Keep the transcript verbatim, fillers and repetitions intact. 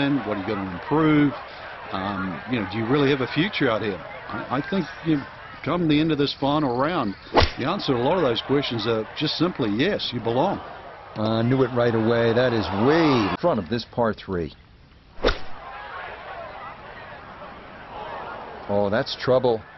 What are you going to improve? Um, you know, do you really have a future out here? I, I think, you know, come the end of this final round, the answer to a lot of those questions are just simply yes, you belong. I uh, knew it right away. That is way in front of this par three. Oh, that's trouble.